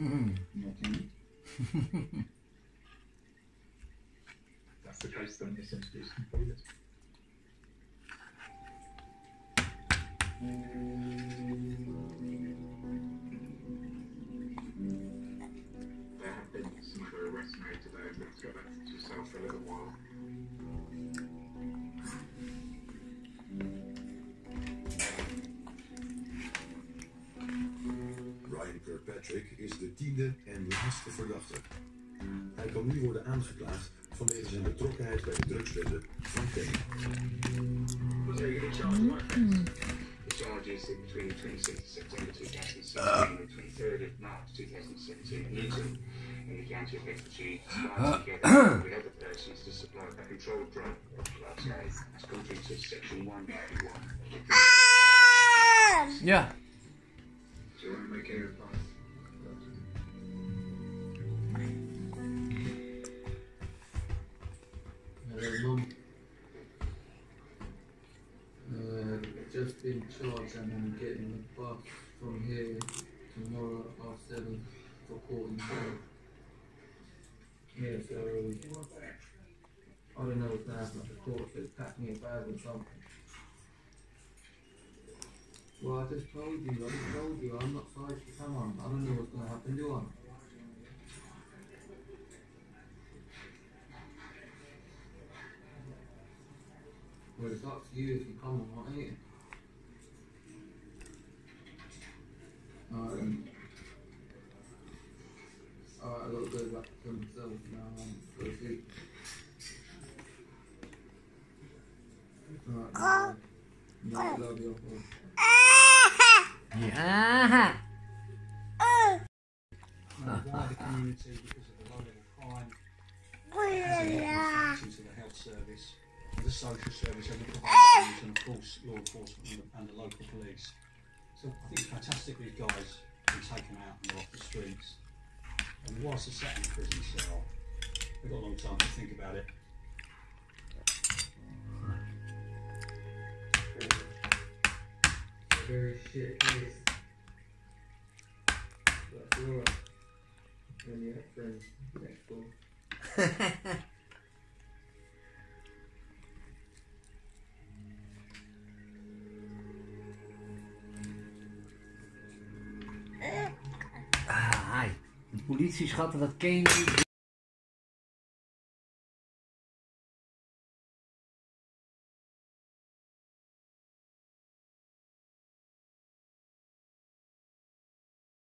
That's the case, then essentially it's completed. There have been some other arrests made today, but let's go back to yourself for a little while. Ryan Kirkpatrick is de 10e en laatste verdachte. Hij kan nu worden aangeklaagd vanwege zijn betrokkenheid bij de drugsbende van Kenny. The charges in between the 26th of September 2016 and the 23rd of March 2017 in Newton, in the county of Bedfordshire, conspired together with other persons to supply a controlled drug, Class A, as contrary to Section 191. Ja. Do you want to make any reply? Mum. Just been charged and I'm getting the bus from here tomorrow at 7 for court in jail. Yeah, so I don't know what's going to happen at the court, so it's packed me a bag or something. Well, I just told you, I'm not sorry to come on. I don't know what's going to happen, do I? Well, it's up to you if you come or not, ain't it? Alright, I gotta go back to myself now, go to sleep. Alright, I love you. Ja. Wider community because of the low level crime, has a lot of to the health service, the social service, and the providers, and of course law enforcement and the local police. So I think it's fantastic these guys have been taken out and they're off the streets. And whilst they're sat in a prison cell, they've got a long time to think about it. Very shit case. That's alright. When you have friends next door. De politie schatten dat Kane